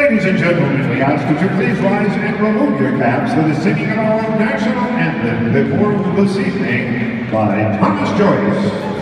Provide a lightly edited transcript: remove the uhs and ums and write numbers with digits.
Ladies and gentlemen, we ask that you please rise and remove your caps for the singing of our national anthem performed this evening by Thomas Joyce.